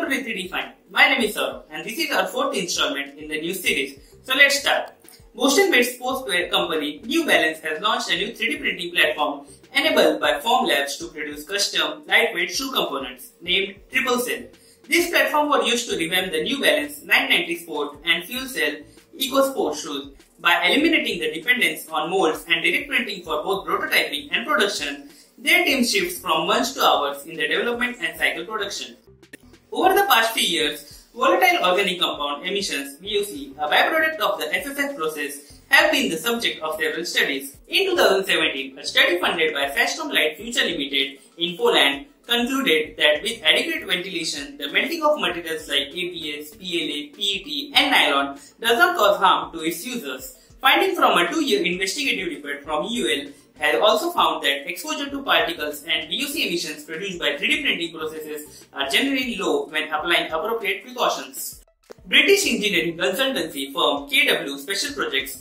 to Redefined. My name is Saurabh and this is our fourth installment in the new series. So let's start. Boston-based sportswear company New Balance has launched a new 3D printing platform enabled by Formlabs to produce custom, lightweight shoe components named Triple Cell. This platform was used to revamp the New Balance 990 Sport and Fuel Cell Eco Sport shoes by eliminating the dependence on molds and direct printing for both prototyping and production. Their team shifts from months to hours in the development and cycle production. Over the past few years, volatile organic compound emissions (VOC), a byproduct of the FFF process, have been the subject of several studies. In 2017, a study funded by Fastrom Light Future Limited in Poland concluded that with adequate ventilation, the melting of materials like ABS, PLA, PET, and nylon does not cause harm to its users. Finding from a 2-year investigative report from UL has also found that exposure to particles and VOC emissions produced by 3D printing processes are generally low when applying appropriate precautions. British engineering consultancy firm KW Special Projects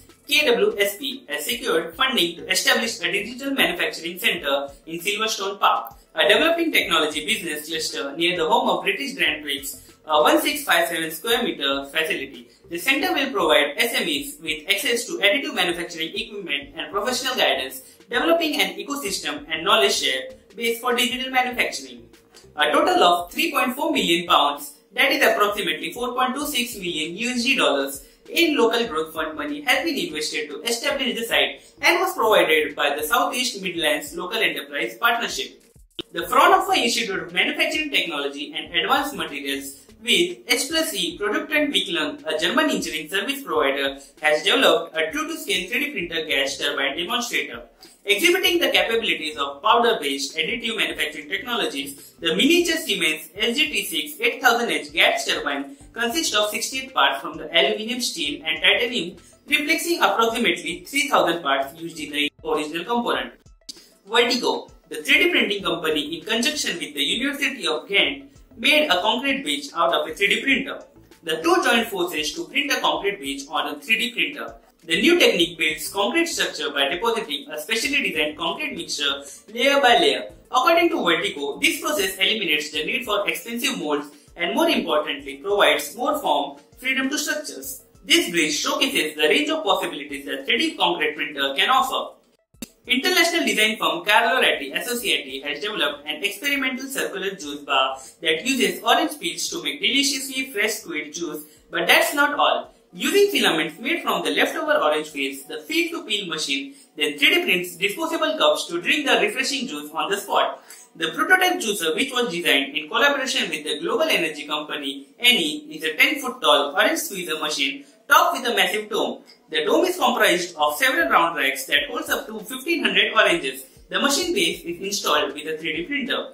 KWSP has secured funding to establish a digital manufacturing center in Silverstone Park, a developing technology business cluster near the home of British Grand Prix, a 1657 square meter facility. The center will provide SMEs with access to additive manufacturing equipment and professional guidance, developing an ecosystem and knowledge share base for digital manufacturing. A total of £3.4 million, that is approximately $4.26 million in local growth fund money has been invested to establish the site and was provided by the Southeast Midlands Local Enterprise Partnership. The Fraunhofer Institute of Manufacturing Technology and Advanced Materials with H+E Product and Wicklung, a German engineering service provider, has developed a true-to-scale 3D printer gas turbine demonstrator. Exhibiting the capabilities of powder-based additive manufacturing technologies, the miniature Siemens SGT6 8000H gas turbine consists of 68 parts from the aluminium, steel and titanium, replacing approximately 3000 parts used in the original component. Vertigo, the 3D printing company in conjunction with the University of Ghent, made a concrete bridge out of a 3D printer. The two joined forces to print a concrete bridge on a 3D printer. The new technique builds concrete structure by depositing a specially designed concrete mixture layer by layer. According to Vertigo, this process eliminates the need for expensive molds and, more importantly, provides more form freedom to structures. This bridge showcases the range of possibilities that 3D concrete printer can offer. International design firm Carlo Ratti Associati has developed an experimental circular juice bar that uses orange peels to make deliciously fresh squid juice, but that's not all. Using filaments made from the leftover orange peels, the feed-to-peel machine then 3D prints disposable cups to drink the refreshing juice on the spot. The prototype juicer, which was designed in collaboration with the global energy company Eni, is a 10-foot tall orange squeezer machine topped with a massive dome. The dome is comprised of several round racks that holds up to 1500 oranges. The machine base is installed with a 3D printer.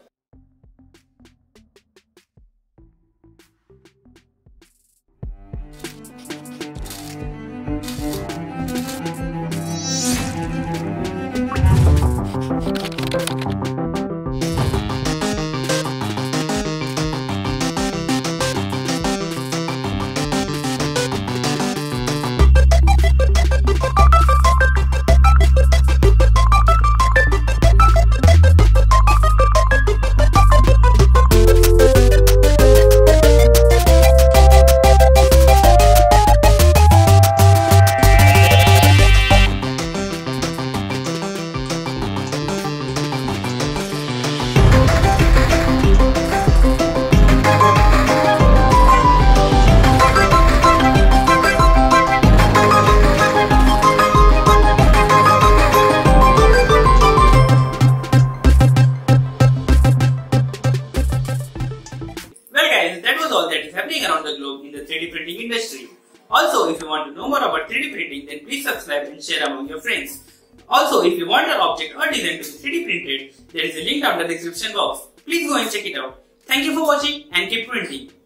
That was all that is happening around the globe in the 3D printing industry. Also, if you want to know more about 3D printing, then please subscribe and share among your friends. Also, if you want an object or design to be 3D printed, there is a link down in the description box. Please go and check it out. Thank you for watching and keep printing.